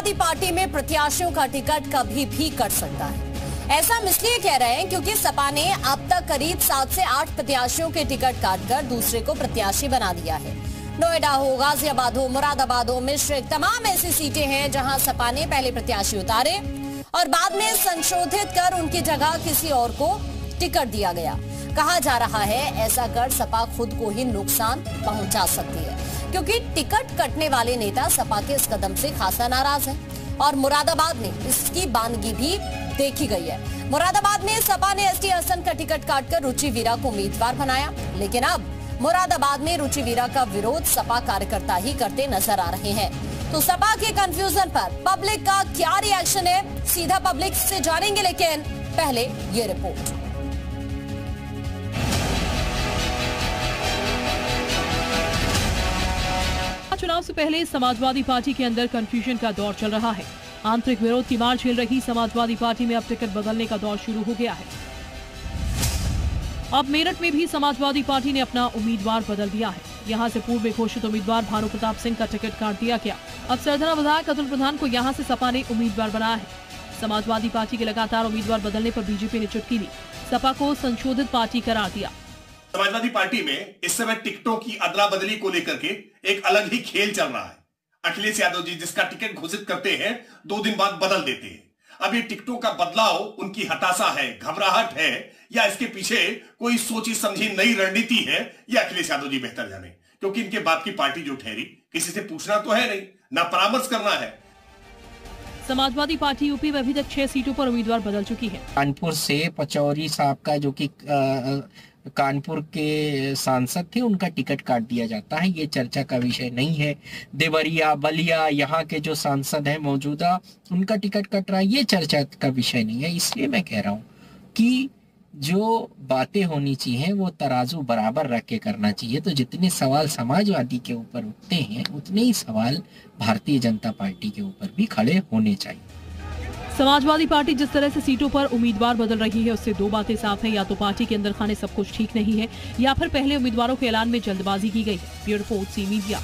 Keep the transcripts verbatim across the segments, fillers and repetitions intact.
Samajwadi party में प्रत्याशियों का टिकट कभी भी कट सकता है। ऐसा हम इसलिए कह रहे हैं क्योंकि सपा ने अब तक करीब सात से आठ प्रत्याशियों के टिकट काटकर दूसरे को प्रत्याशी बना दिया है। नोएडा हो, गाजियाबाद हो, मुरादाबाद हो, मिश्रिक, तमाम ऐसी सीटें हैं जहां सपा ने पहले प्रत्याशी उतारे और बाद में संशोधित कर उनकी जगह किसी और को टिकट दिया गया। कहा जा रहा है ऐसा कर सपा खुद को ही नुकसान पहुंचा सकती है क्योंकि टिकट कटने वाले नेता सपा के इस कदम से खासा नाराज है और मुरादाबाद में इसकी बानगी भी देखी गई है। मुरादाबाद में सपा ने एसटी हसन का टिकट काटकर रुचि वीरा को उम्मीदवार बनाया, लेकिन अब मुरादाबाद में रुचि वीरा का विरोध सपा कार्यकर्ता ही करते नजर आ रहे हैं। तो सपा के कंफ्यूजन पर पब्लिक का क्या रिएक्शन है, सीधा पब्लिक से जानेंगे, लेकिन पहले ये रिपोर्ट। चुनाव से पहले समाजवादी पार्टी के अंदर कंफ्यूजन का दौर चल रहा है। आंतरिक विरोध की मार झेल रही समाजवादी पार्टी में अब टिकट बदलने का दौर शुरू हो गया है। अब मेरठ में भी समाजवादी पार्टी ने अपना उम्मीदवार बदल दिया है। यहां से पूर्व में घोषित उम्मीदवार भानु प्रताप सिंह का टिकट काट दिया गया। अब सरधना विधायक अतुल प्रधान को यहां से सपा ने उम्मीदवार बनाया है। समाजवादी पार्टी के लगातार उम्मीदवार बदलने पर बीजेपी ने चुटकी ली, सपा को संशोधित पार्टी करार दिया। समाजवादी पार्टी में इस समय टिकटों की अदला बदली को लेकर के एक अलग ही खेल चल रहा है। अखिलेश यादव जी जिसका टिकट घोषित करते हैं, दो दिन बाद बदल देते हैं। अब ये टिकटों का बदलाव उनकी हताशा है, घबराहट है, या इसके पीछे कोई सोची समझी नई रणनीति है, या अखिलेश यादव जी बेहतर जाने, क्योंकि इनके बाप की पार्टी जो ठहरी किसी से पूछना तो है नहीं, ना परामर्श करना है। समाजवादी पार्टी यूपी में अभी तक छह सीटों पर उम्मीदवार बदल चुकी है। कानपुर से पचौरी साहब का, जो कि कानपुर के सांसद थे, उनका टिकट काट दिया जाता है, ये चर्चा का विषय नहीं है। देवरिया, बलिया, यहाँ के जो सांसद हैं मौजूदा, उनका टिकट कट रहा है, ये चर्चा का विषय नहीं है। इसलिए मैं कह रहा हूँ कि जो बातें होनी चाहिए वो तराजू बराबर रख के करना चाहिए। तो जितने सवाल समाजवादी के ऊपर उठते हैं, उतने ही सवाल भारतीय जनता पार्टी के ऊपर भी खड़े होने चाहिए। समाजवादी पार्टी जिस तरह से सीटों पर उम्मीदवार बदल रही है, उससे दो बातें साफ हैं। या तो पार्टी के अंदर खाने सब कुछ ठीक नहीं है, या फिर पहले उम्मीदवारों के ऐलान में जल्दबाजी की गई है। Bureau report, C media.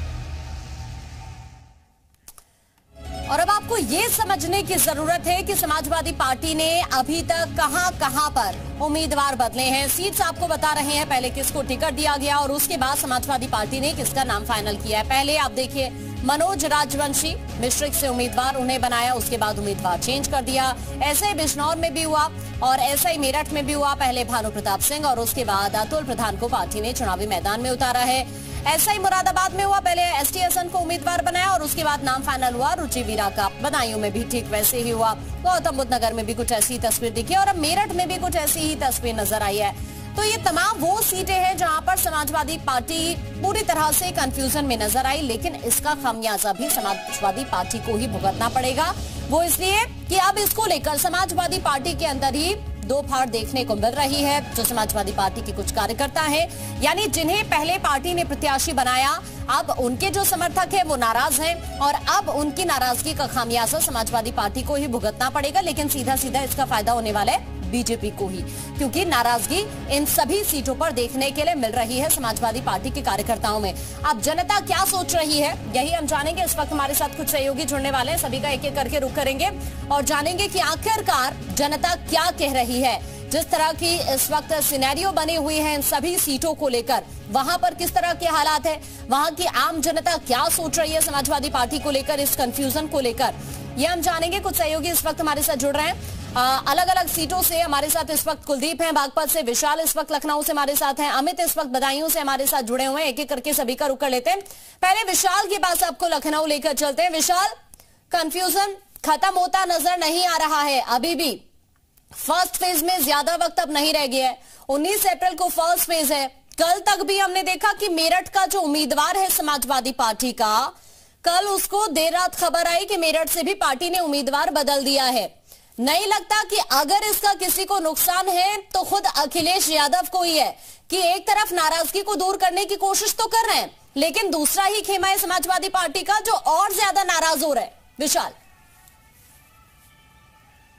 और अब आपको ये समझने की जरूरत है कि समाजवादी पार्टी ने अभी तक कहां कहां पर उम्मीदवार बदले हैं। सीट्स आपको बता रहे हैं, पहले किसको टिकट दिया गया और उसके बाद समाजवादी पार्टी ने किसका नाम फाइनल किया है। पहले आप देखिए, मनोज राजवंशी मिश्रिक से उम्मीदवार उन्हें बनाया, उसके बाद उम्मीदवार चेंज कर दिया। ऐसे ही बिजनौर में भी हुआ और ऐसा ही मेरठ में भी हुआ। पहले भानु प्रताप सिंह और उसके बाद अतुल प्रधान को पार्टी ने चुनावी मैदान में उतारा है। ऐसा ही मुरादाबाद में हुआ, पहले एसटी हसन को उम्मीदवार बनाया और उसके बाद नाम फाइनल हुआ रुचि वीरा का। बदायूं में भी ठीक वैसे ही हुआ। गौतम बुद्ध नगर में भी कुछ ऐसी तस्वीर दिखी और अब मेरठ में भी कुछ ऐसी ही तस्वीर नजर आई है। तो ये तमाम वो सीटें हैं जहां पर समाजवादी पार्टी पूरी तरह से कंफ्यूजन में नजर आई, लेकिन इसका खामियाजा भी समाजवादी पार्टी को ही भुगतना पड़ेगा। वो इसलिए कि अब इसको लेकर समाजवादी पार्टी के अंदर ही दो फाड़ देखने को मिल रही है। जो समाजवादी पार्टी के कुछ कार्यकर्ता हैं, यानी जिन्हें पहले पार्टी ने प्रत्याशी बनाया, अब उनके जो समर्थक हैं वो नाराज हैं और अब उनकी नाराजगी का खामियाजा समाजवादी पार्टी को ही भुगतना पड़ेगा। लेकिन सीधा सीधा इसका फायदा होने वाला है बीजेपी को ही, क्योंकि नाराजगी इन सभी सीटों पर देखने के लिए मिल रही है समाजवादी पार्टी के कार्यकर्ताओं में। अब जनता क्या सोच रही है, यही हम जानेंगे। इस वक्त हमारे साथ कुछ सहयोगी जुड़ने वाले हैं, सभी का एक एक करके रुख करेंगे और जानेंगे कि आखिरकार जनता क्या कह रही है। जिस तरह की इस वक्त सिनेरियो बनी हुई है इन सभी सीटों को लेकर, वहां पर किस तरह के हालात है, वहां की आम जनता क्या सोच रही है समाजवादी पार्टी को लेकर, इस कंफ्यूजन को लेकर, ये हम जानेंगे। कुछ सहयोगी इस वक्त हमारे साथ जुड़ रहे हैं अलग अलग सीटों से। हमारे साथ इस वक्त कुलदीप हैं बागपत से, विशाल इस वक्त लखनऊ से हमारे साथ हैं, अमित इस वक्त बदायूं से हमारे साथ जुड़े हुए हैं। एक एक करके सभी का रुख कर लेते हैं। पहले विशाल के पास आपको लखनऊ लेकर चलते हैं। विशाल, कंफ्यूजन खत्म होता नजर नहीं आ रहा है अभी भी। फर्स्ट फेज में ज्यादा वक्त अब नहीं रह गया है, उन्नीस अप्रैल को फर्स्ट फेज है। कल तक भी हमने देखा कि मेरठ का जो उम्मीदवार है समाजवादी पार्टी का, कल उसको देर रात खबर आई कि मेरठ से भी पार्टी ने उम्मीदवार बदल दिया है। नहीं लगता कि अगर इसका किसी को नुकसान है तो खुद अखिलेश यादव को ही है, कि एक तरफ नाराजगी को दूर करने की कोशिश तो कर रहे हैं, लेकिन दूसरा ही खेमा है समाजवादी पार्टी का जो और ज्यादा नाराज हो रहा है। विशाल,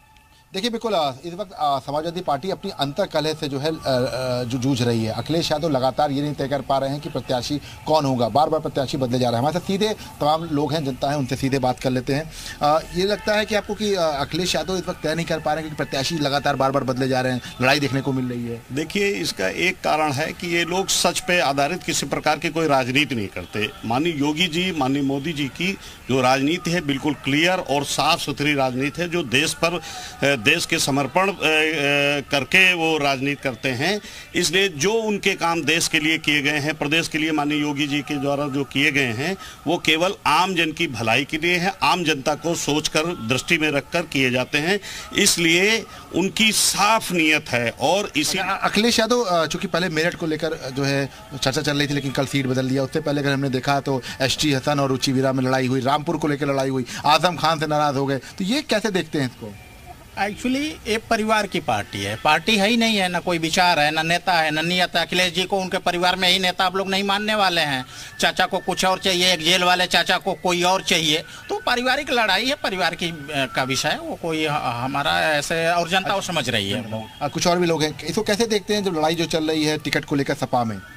देखिए बिल्कुल इस वक्त समाजवादी पार्टी अपनी अंतर्कलह से जो है जो जूझ रही है। अखिलेश यादव लगातार ये नहीं तय कर पा रहे हैं कि प्रत्याशी कौन होगा, बार बार प्रत्याशी बदले जा रहे हैं। हमारे साथ सीधे तमाम लोग हैं, जनता है, उनसे सीधे बात कर लेते हैं। ये लगता है कि आपको कि अखिलेश यादव इस वक्त तय नहीं कर पा रहे हैं क्योंकि प्रत्याशी लगातार बार बार बदले जा रहे हैं, लड़ाई देखने को मिल रही है? देखिए, इसका एक कारण है कि ये लोग सच पे आधारित किसी प्रकार की कोई राजनीति नहीं करते। माननीय योगी जी, माननीय मोदी जी की जो राजनीति है बिल्कुल क्लियर और साफ सुथरी राजनीति है, जो देश पर देश के समर्पण करके वो राजनीति करते हैं। इसलिए जो उनके काम देश के लिए किए गए हैं, प्रदेश के लिए माननीय योगी जी के द्वारा जो किए गए हैं, वो केवल आम जन की भलाई के लिए है, आम जनता को सोचकर दृष्टि में रखकर किए जाते हैं। इसलिए उनकी साफ नीयत है। और इसी अखिलेश यादव चूंकि पहले मेरठ को लेकर जो है चर्चा चल रही थी, लेकिन कल सीट बदल दिया। उससे पहले अगर हमने देखा तो एस टी हसन और रुचि वीरा में लड़ाई हुई, रामपुर को लेकर लड़ाई हुई, आजम खान से नाराज हो गए। तो ये कैसे देखते हैं इसको? एक्चुअली एक परिवार की पार्टी है, पार्टी है ही नहीं है, ना कोई विचार है, ना नेता है, ना नियत है। अखिलेश जी को उनके परिवार में ही नेता आप लोग नहीं मानने वाले हैं। चाचा को कुछ और चाहिए, एक जेल वाले चाचा को कोई और चाहिए। तो पारिवारिक लड़ाई है, परिवार की का विषय है, वो कोई हमारा ऐसे और जनता वो समझ रही है। कुछ और भी लोग हैं, इसको कैसे देखते हैं जो लड़ाई जो चल रही है टिकट को लेकर सपा में?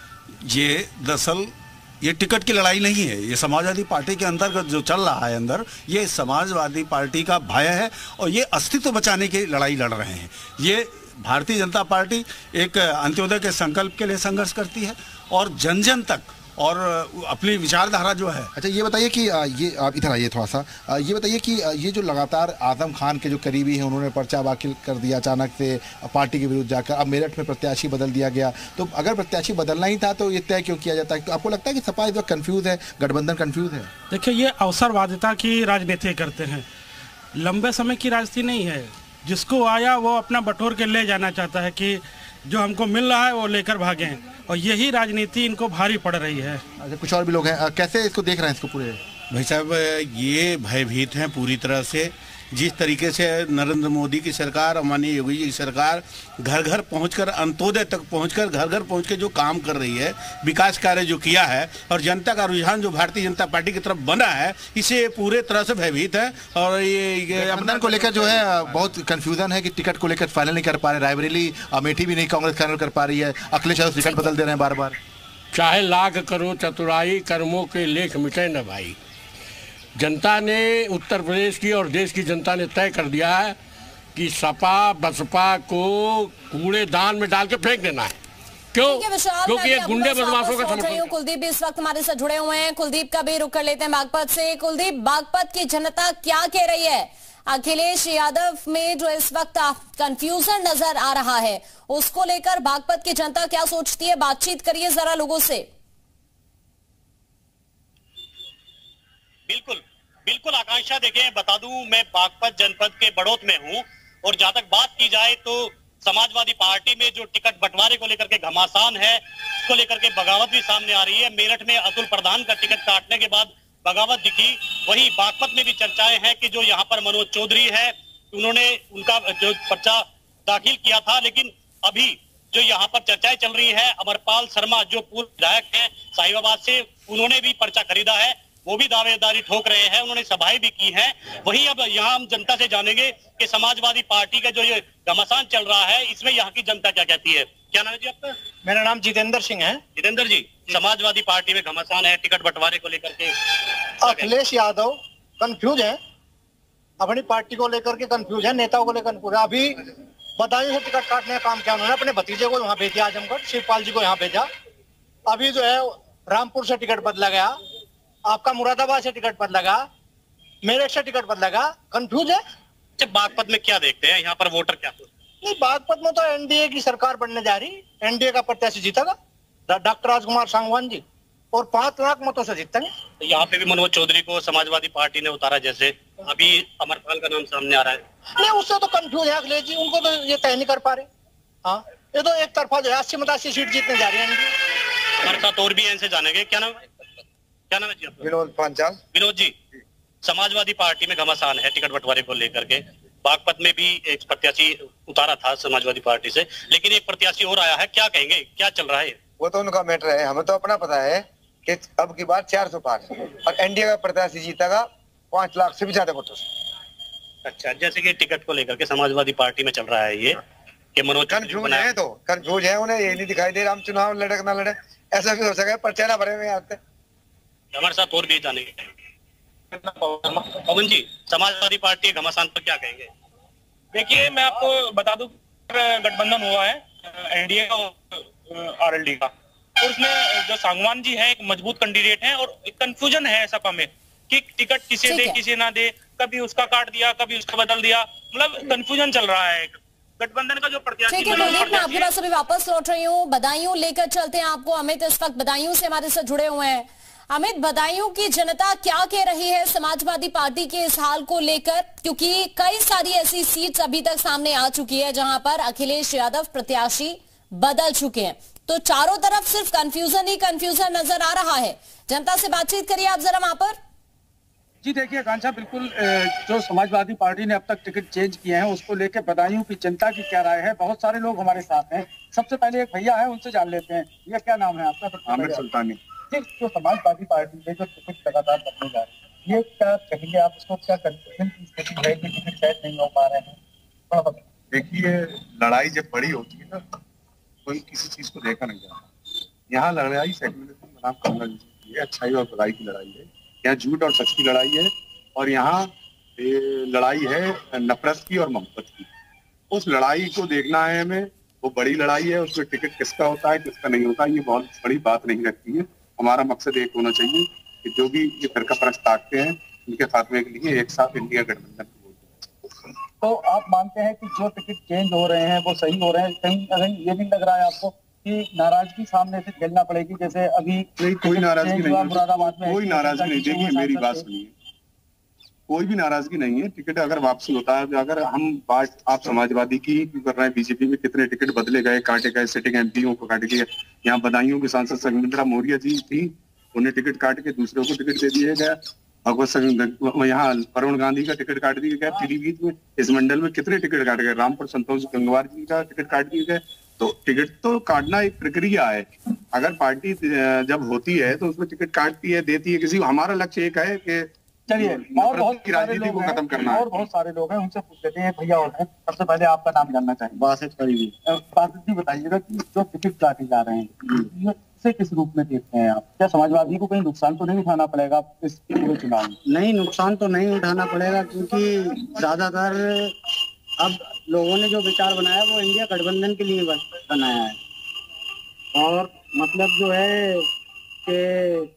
ये दरअसल ये टिकट की लड़ाई नहीं है, ये समाजवादी पार्टी के अंतर्गत जो चल रहा है अंदर, ये समाजवादी पार्टी का भय है और ये अस्तित्व बचाने की लड़ाई लड़ रहे हैं। ये भारतीय जनता पार्टी एक अंत्योदय के संकल्प के लिए संघर्ष करती है और जन जन तक और अपनी विचारधारा जो है। अच्छा, ये बताइए कि ये आप इधर आइए थोड़ा सा, ये बताइए कि ये जो लगातार आजम खान के जो करीबी हैं उन्होंने पर्चा दाखिल कर दिया अचानक से पार्टी के विरुद्ध जाकर, अब मेरठ में प्रत्याशी बदल दिया गया। तो अगर प्रत्याशी बदलना ही था तो ये तय क्यों किया जाता है? तो आपको लगता है कि सपा इस वक्त कन्फ्यूज है, गठबंधन कन्फ्यूज है? देखिए, ये अवसरवादिता की राजनीति करते हैं, लंबे समय की राजनीति नहीं है। जिसको आया वो अपना बटोर के ले जाना चाहता है कि जो हमको मिल रहा है वो लेकर भागें, और यही राजनीति इनको भारी पड़ रही है। अच्छा, कुछ और भी लोग हैं, कैसे इसको देख रहे हैं इसको पूरे? भाई साहब, ये भयभीत हैं पूरी तरह से। जिस तरीके से नरेंद्र मोदी की सरकार और माननीय योगी जी की सरकार घर घर पहुंचकर, अंत्योदय तक पहुंचकर, घर घर पहुंच के जो काम कर रही है, विकास कार्य जो किया है, और जनता का रुझान जो भारतीय जनता पार्टी की तरफ बना है, इसे पूरे तरह से भयभीत है। और ये, ये गठबंधन को लेकर जो है बहुत कंफ्यूजन है कि टिकट को लेकर फाइनल नहीं कर पा रहे। रायबरेली अमेठी भी नहीं कांग्रेस फाइनल कर पा रही है। अखिलेश यादव टिकट बदल दे रहे हैं बार बार। चाहे लाख करो चतुराई, कर्मों के लेख मिटे न भाई। जनता ने, उत्तर प्रदेश की और देश की जनता ने तय कर दिया है कि सपा बसपा को कूड़ेदान में डाल के फेंक देना है। क्यों? क्योंकि ये गुंडे बदमाशों का समर्थन। कुलदीप भी इस वक्त हमारे साथ जुड़े हुए हैं। कुलदीप का भी रुख कर लेते हैं बागपत से। कुलदीप, बागपत की जनता क्या कह रही है? अखिलेश यादव में जो इस वक्त कंफ्यूजन नजर आ रहा है, उसको लेकर बागपत की जनता क्या सोचती है? बातचीत करिए जरा लोगों से। बिल्कुल बिल्कुल आकांक्षा, देखें, बता दूं, मैं बागपत जनपद के बड़ौत में हूं, और जहां तक बात की जाए तो समाजवादी पार्टी में जो टिकट बंटवारे को लेकर के घमासान है, उसको लेकर के बगावत भी सामने आ रही है। मेरठ में अतुल प्रधान का टिकट काटने के बाद बगावत दिखी। वहीं बागपत में भी चर्चाएं हैं कि जो यहाँ पर मनोज चौधरी है, उन्होंने उनका जो पर्चा दाखिल किया था, लेकिन अभी जो यहाँ पर चर्चाएं चल रही है, अमरपाल शर्मा जो पूर्व विधायक है साहिबाबाद से, उन्होंने भी पर्चा खरीदा है, वो भी दावेदारी ठोक रहे हैं, उन्होंने सभाएं भी की हैं। वहीं अब यहाँ हम जनता से जानेंगे कि समाजवादी पार्टी का जो ये घमासान चल रहा है, इसमें यहाँ की जनता क्या कहती है। क्या नाम है जी आपका? मेरा नाम जितेंद्र सिंह है। जितेंद्र जी, समाजवादी पार्टी में घमासान है, टिकट बंटवारे को लेकर के अखिलेश यादव कंफ्यूज है, अपनी पार्टी को लेकर के कंफ्यूज है, नेताओं को लेकर कंफ्यूज है। अभी बदायूं से टिकट काटने का काम किया उन्होंने, अपने भतीजे को वहां भेजा, आजमगढ़ शिवपाल जी को यहाँ भेजा। अभी जो है रामपुर से टिकट बदला गया, आपका मुरादाबाद से टिकट बदला गया, मेरठ से टिकट बदला गया, कंफ्यूज है। बागपत में क्या देखते हैं, यहाँ पर वोटर क्या सोचते हैं? नहीं, बागपत में तो एनडीए की सरकार बनने जा रही, एनडीए का प्रत्याशी जीतेगा, डॉक्टर राजकुमार सांगवान जी, और पांच लाख मतों से जीतेंगे। तो यहाँ पे भी मनोज चौधरी को समाजवादी पार्टी ने उतारा, जैसे अभी अमरपाल का नाम सामने आ रहा है। नहीं, उससे तो कंफ्यूज है अखिलेश जी, उनको तो ये तय नहीं कर पा रहे। हाँ, ये तो एक तरफा जो है अस्सी मतासी सीट जीतने जा रही है एनडीए। हमारे साथ और भी इनसे जानेंगे। क्या नाम है? क्या नाम है जी आपका? विनोद पांचाल। विनोद जी, समाजवादी पार्टी में घमासान है टिकट बंटवारे को लेकर के। बागपत में भी एक प्रत्याशी उतारा था समाजवादी पार्टी से, लेकिन एक प्रत्याशी और आया है, क्या कहेंगे, क्या चल रहा है? वो तो उनका मैटर है, हमें तो अपना पता है कि अब की बात चार सौ पार और एनडीए का प्रत्याशी जीतेगा पांच लाख से भी ज्यादा वोटों से। अच्छा, जैसे कि टिकट को लेकर के समाजवादी पार्टी में चल रहा है ये कि मनोज कंफ्यूज है, तो कंफ्यूज है, उन्हें ये नहीं दिखाई दे रहा हम चुनाव लड़े ना लड़े, ऐसा भी हो सके पर्चे ना भरे हुए आते। हमारे साथ और भी जाने पवन जी, समाजवादी पार्टी घमासान पर क्या कहेंगे? देखिए, मैं आपको बता दूं, गठबंधन हुआ है एनडीए और आरएलडी का, और उसमें जो सांगवान जी है एक मजबूत कैंडिडेट हैं, और एक कंफ्यूजन है सपा में कि टिकट किसे दे किसे ना दे, कभी उसका काट दिया कभी उसका बदल दिया, मतलब कंफ्यूजन चल रहा है गठबंधन का जो प्रत्याशी। ठीक है कुलदीप, मैं आपके पास अभी वापस लौट रही हूँ, बदायूं लेकर चलते हैं आपको। अमित इस वक्त बदायूं से हमारे साथ जुड़े हुए हैं। अमित, बदायूं की जनता क्या कह रही है समाजवादी पार्टी के इस हाल को लेकर, क्योंकि कई सारी ऐसी सीट्स अभी तक सामने आ चुकी है जहां पर अखिलेश यादव प्रत्याशी बदल चुके हैं, तो चारों तरफ सिर्फ कंफ्यूजन ही कंफ्यूजन नजर आ रहा है। जनता से बातचीत करिए आप जरा वहां पर। जी देखिए आकांक्षा, बिल्कुल जो समाजवादी पार्टी ने अब तक टिकट चेंज किए हैं उसको लेकर बदायूं की जनता की क्या राय है। बहुत सारे लोग हमारे साथ हैं। सबसे पहले एक भैया है, उनसे जान लेते हैं। ये क्या नाम है आपका? आमिर सुल्तानी। जो समाजवादी पार्टी ने जो टिकट लगातार बदले जा रहे हैं, ये क्या कहेंगे आप इसको? क्या कंफ्यूजन की स्थिति है कि टिकट शायद नहीं हो पा रहे हैं? देखिए, लड़ाई जब बड़ी होती है ना, कोई किसी चीज को देखा नहीं जाता। यहाँ लड़ाई सेकुलरिज्म बनाम कम्युनिज्म, ये अच्छाई और बुराई की लड़ाई है। यहाँ झूठ और सच की लड़ाई है, और यहाँ लड़ाई है नफरत की और मोहब्बत की। उस लड़ाई को देखना है हमें, वो बड़ी लड़ाई है। उसमें टिकट किसका होता है किसका नहीं होता, ये बहुत बड़ी बात नहीं रखती है। हमारा मकसद एक होना चाहिए कि जो भी ये फिरका परस्त ताकते हैं, उनके खात्मे के लिए एक साथ इंडिया गठबंधन। तो आप मानते हैं कि जो टिकट चेंज हो रहे हैं वो सही हो रहे हैं? कहीं कहीं ये नहीं लग रहा है आपको कि नाराजगी सामने से झेलना पड़ेगी? जैसे अभी नहीं, कोई नाराजगी नहीं, कोई नाराजगी नहीं। देखिए मेरी बात सुनिए, कोई भी नाराजगी नहीं है। टिकट अगर वापसी होता है, अगर हम बात आप समाजवादी की क्यों कर रहे हैं, बीजेपी में कितने टिकट बदले गए, काटे गए, सिटिंग एमपीओ को काटे गए। यहाँ बदायूं के सांसद संगमित्रा मौर्य जी थी, उन्हें टिकट काट के दूसरों को टिकट दे दिया गया। भगवत यहाँ वरुण गांधी का टिकट काट दिया गया पीलीभीत में। इस मंडल में कितने टिकट काटे गए, रामपुर संतोष गंगवार जी का टिकट काट दिए गए। तो टिकट तो काटना एक प्रक्रिया है। अगर पार्टी जब होती है तो उसमें टिकट काटती है, देती है किसी। हमारा लक्ष्य एक है कि चलिए, और बहुत की राजनीति को खत्म करना है। और बहुत सारे लोग हैं, उनसे पूछ लेते हैं। भैया और हैं, सबसे पहले आपका नाम जानना चाहिए। बासित फरीदी। बासित जी, बताइएगा कि जो टिकट काटे जा रहे हैं से किस रूप में देखते हैं आप? क्या समाजवादी को कहीं नुकसान तो नहीं उठाना पड़ेगा इस पूरे चुनाव में? नहीं, नुकसान तो नहीं उठाना पड़ेगा, क्योंकि ज्यादातर अब लोगों ने जो विचार बनाया वो इंडिया गठबंधन के लिए बनाया है। और मतलब जो है कि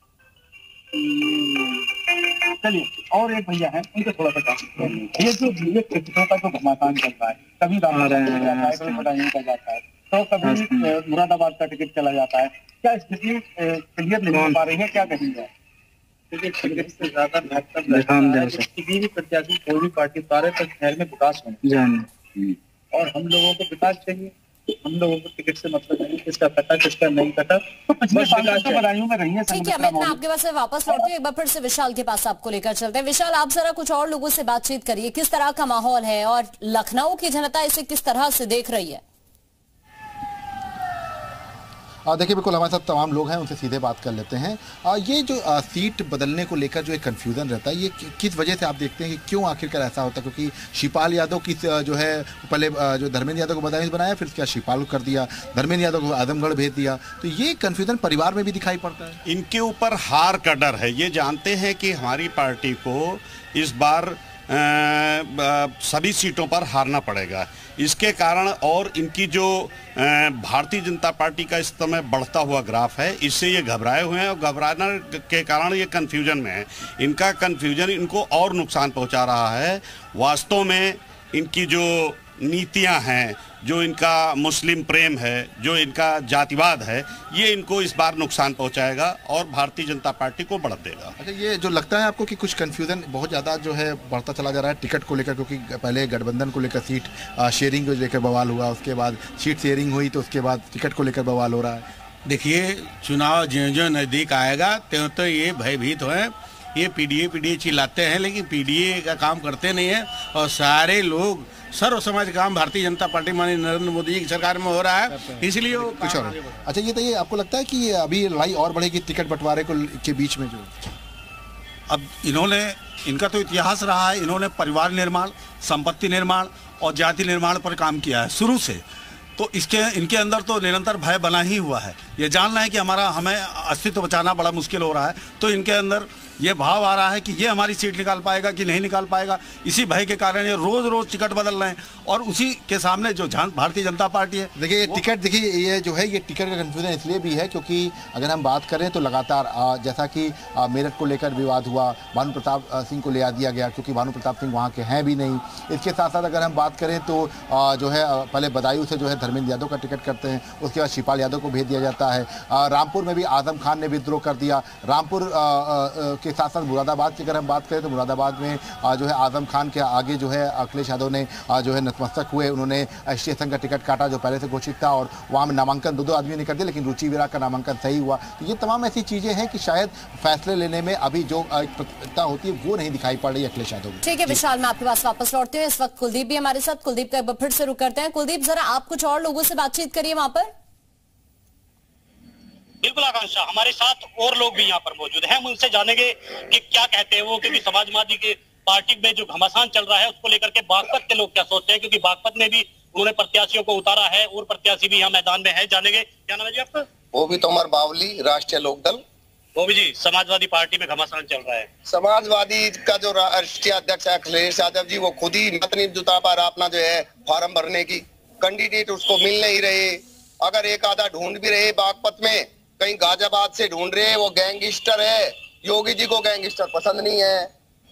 चलिए, और एक भैया है, उनसे थोड़ा सा ये जो ये टिकटों का जो घमासान चल रहा है, कभी रामपुर का जाता है तो कभी मुरादाबाद का टिकट चला जाता है, क्या स्थिति क्लियर नहीं हो पा रही है? क्या कहेंगे? टिकट से ज्यादा किसी भी प्रत्याशी कोई भी पार्टी उतारे तो शहर में विकास होना, और हम लोगों को विकास चाहिए। हम लोगों को टिकट से मतलब नहीं किसका कटा किसका नहीं कटा, तो पिछले साल तो बदायूं में रही है। ठीक है, मैं आपके पास से वापस लौटती हूँ। एक बार फिर से विशाल के पास आपको लेकर चलते हैं। विशाल, आप जरा कुछ और लोगों से बातचीत करिए, किस तरह का माहौल है और लखनऊ की जनता इसे किस तरह से देख रही है? देखिए, बिल्कुल हमारे साथ तमाम लोग हैं, उनसे सीधे बात कर लेते हैं। आ, ये जो आ, सीट बदलने को लेकर जो एक कन्फ्यूज़न रहता है, ये कि, किस वजह से आप देखते हैं कि क्यों आखिरकार ऐसा होता है? क्योंकि शिवपाल यादव की जो है पहले जो धर्मेंद्र यादव को बदायूं बनाया, फिर क्या शिवपाल को कर दिया, धर्मेंद्र यादव को आजमगढ़ भेज दिया, तो ये कन्फ्यूज़न परिवार में भी दिखाई पड़ता है। इनके ऊपर हार का डर है। ये जानते हैं कि हमारी पार्टी को इस बार आ, आ, सभी सीटों पर हारना पड़ेगा। इसके कारण और इनकी जो भारतीय जनता पार्टी का इस समय बढ़ता हुआ ग्राफ है, इससे ये घबराए हुए हैं, और घबराने के कारण ये कन्फ्यूजन में है। इनका कन्फ्यूजन इनको और नुकसान पहुंचा रहा है। वास्तव में इनकी जो नीतियां हैं, जो इनका मुस्लिम प्रेम है, जो इनका जातिवाद है, ये इनको इस बार नुकसान पहुंचाएगा और भारतीय जनता पार्टी को बढ़त देगा। अच्छा, ये जो लगता है आपको कि कुछ कन्फ्यूजन बहुत ज़्यादा जो है बढ़ता चला जा रहा है टिकट को लेकर, क्योंकि पहले गठबंधन को लेकर सीट शेयरिंग को लेकर बवाल हुआ, उसके बाद सीट शेयरिंग हुई, तो उसके बाद टिकट को लेकर बवाल हो रहा है। देखिए, चुनाव ज्यों ज्यों नज़दीक आएगा त्यों तो ये भयभीत हैं। ये पीडीए पीडीए चिल्लाते हैं, लेकिन पीडीए का काम करते नहीं है, और सारे लोग सर्व समाज काम भारतीय जनता पार्टी माननीय नरेंद्र मोदी जी की सरकार में हो रहा है, इसलिए वो कुछ और। अच्छा, ये तो ये आपको लगता है कि अभी लड़ाई और बढ़ेगी टिकट बंटवारे को के बीच में? जो अब इन्होंने, इनका तो इतिहास रहा है, इन्होंने परिवार निर्माण, संपत्ति निर्माण और जाति निर्माण पर काम किया है शुरू से। तो इसके इनके अंदर तो निरंतर भय बना ही हुआ है। ये जानना है कि हमारा हमें अस्तित्व बचाना बड़ा मुश्किल हो रहा है, तो इनके अंदर ये भाव आ रहा है कि ये हमारी सीट निकाल पाएगा कि नहीं निकाल पाएगा। इसी भय के कारण ये रोज रोज टिकट बदल रहे हैं और उसी के सामने जो भारतीय जनता पार्टी है, देखिए टिकट, देखिए ये जो है ये टिकट का कंफ्यूजन इसलिए भी है क्योंकि अगर हम बात करें तो लगातार जैसा कि मेरठ को लेकर विवाद हुआ, भानु प्रताप सिंह को ले दिया गया क्योंकि भानु प्रताप सिंह वहाँ के हैं भी नहीं। इसके साथ साथ अगर हम बात करें तो जो है पहले बदायूं से जो है धर्मेंद्र यादव का टिकट करते हैं, उसके बाद शिवपाल यादव को भेज दिया जाता है। रामपुर में भी आजम खान ने विद्रोह कर दिया। रामपुर के साथ साथ मुरादाबाद की अगर हम बात करें तो मुरादाबाद में जो है आजम खान के आगे जो है अखिलेश यादव ने जो है नतमस्तक हुए, उन्होंने एसटी संघ का टिकट काटा जो पहले से घोषित था और वहाँ में नामांकन दो दो आदमी ने कर दिया, लेकिन रुचि विराग का नामांकन सही हुआ। तो ये तमाम ऐसी चीजें हैं कि शायद फैसले लेने में अभी जो प्रतिबद्धता होती है वो नहीं दिखाई पड़ रही है अखिलेश यादव। ठीक है विशाल, मैं आपके पास वापस लौटती हूँ। इस वक्त कुलदीप भी हमारे साथ। कुलदीप का फिर से रुक करते हैं। कुलदीप, जरा आप कुछ और लोगों से बातचीत करिए वहां पर। बिल्कुल आकांक्षा, हमारे साथ और लोग भी यहाँ पर मौजूद हैं, हम उनसे जानेंगे कि क्या कहते हैं वो, क्योंकि समाजवादी की पार्टी में जो घमासान चल रहा है उसको लेकर के बागपत के लोग क्या सोचते हैं, क्योंकि बागपत में भी उन्होंने प्रत्याशियों को उतारा है और प्रत्याशी भी यहाँ मैदान में है। जानेंगे, क्या नाम है जी आपका? वो भी तोमर बावली, राष्ट्रीय लोकदल। वो भी जी, समाजवादी पार्टी में घमासान चल रहा है। समाजवादी का जो राष्ट्रीय अध्यक्ष है अखिलेश यादव जी, वो खुद ही मत नहीं जुटा पा रहा अपना जो है फॉर्म भरने की, कैंडिडेट उसको मिल नहीं रहे। अगर एक आधा ढूंढ भी रहे बागपत में, कहीं गाजियाबाद से ढूंढ रहे, वो गैंगस्टर है। योगी जी को गैंगस्टर पसंद नहीं है,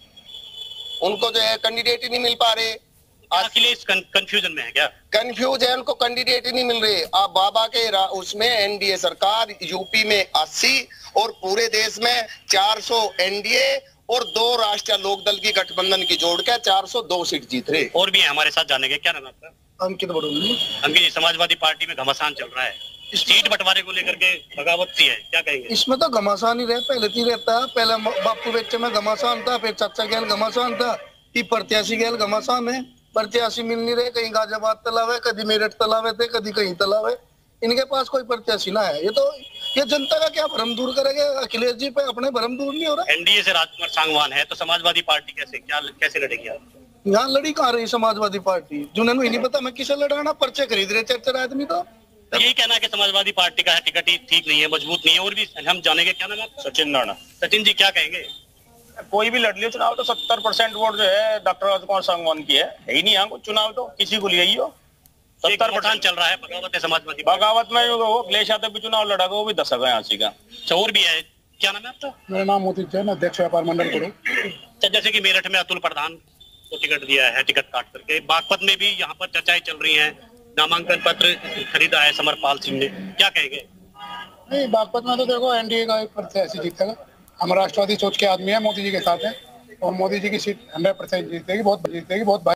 उनको जो है कैंडिडेट ही नहीं मिल पा रहे। अखिलेश कंफ्यूजन में है क्या? कंफ्यूज है, उनको कैंडिडेट ही नहीं मिल रहे। आप बाबा के उसमें एनडीए सरकार यूपी में अस्सी और पूरे देश में चार सौ एनडीए और दो राष्ट्रीय लोकदल की गठबंधन की जोड़ के चार सौ दो सीट जीत रहे। और भी है हमारे साथ, जानेंगे, क्या नाम है आपका? अंकित बड़ोली। अंकित जी, समाजवादी पार्टी में घमासान चल रहा है, सीट बंटवारे को लेकर के बगावत सी है, क्या कहेंगे? इसमें तो घमासान ही रहे, पहले ही रहता है। पहले बापू बच्चे में घमासान था, फिर चाचा गैल घमासान था, कि प्रत्याशी गैल घमासान है। प्रत्याशी मिल नहीं रहे, कहीं गाजियाबाद तलावे, कभी मेरठ तलावे थे, कभी कहीं तलावे। इनके पास कोई प्रत्याशी ना है। ये तो ये जनता का क्या भ्रम दूर करेंगे? अखिलेश जी पे अपने भ्रम दूर नहीं हो रहा। एनडीए से राजकुमार सांगवान है, तो समाजवादी पार्टी कैसे क्या कैसे लड़ेगी आप? यहाँ लड़ी कहाँ रही समाजवादी पार्टी? जिन्होंने ही नहीं पता मैं किसे लड़ाना, पर्चे खरीद रहे चर्चा आदमी। तो यही कहना है कि समाजवादी पार्टी का है टिकट ही ठीक नहीं है, मजबूत नहीं है। और भी हम जानेंगे, क्या नाम है? सचिन राणा। सचिन जी, क्या कहेंगे? कोई भी लड़ लियो चुनाव तो सत्तर परसेंट वोट जो है डॉक्टर राजकुमार सांगवान की है, है ही नहीं यहाँ को चुनाव, तो किसी को लिया ही हो। सत्तर परसेंट चल रहा है बगावत है समाजवादी बगावत में। वो अखिलेश यादव भी चुनाव लड़ा, वो भी दस गए यहाँ का। चौर भी है, क्या नाम है आपका? मेरा नाम मोती जैन, अध्यक्ष व्यापार मंडल करो। जैसे कि मेरठ में अतुल प्रधान को टिकट दिया है, टिकट काट करके। बागपत में भी यहाँ पर चर्चाएं चल रही है, नामांकन पत्र खरीदा है समरपाल सिंह ने, क्या कहेंगे? नहीं, बागपत में तो देखो एनडीए का एक प्रत्याशी जीतेगा। हम राष्ट्रवादी सोच के आदमी है, मोदी जी के साथ है और मोदी जी की सीट हंड्रेड परसेंट जीतेगी, बहुत जीतेगी, बहुत